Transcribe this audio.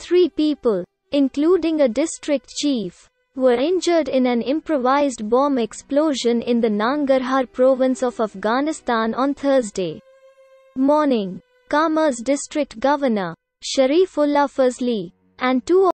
3 people, including a district chief, were injured in an improvised bomb explosion in the Nangarhar province of Afghanistan on Thursday morning. Kamaz district governor, Sharifullah Fazli, and 2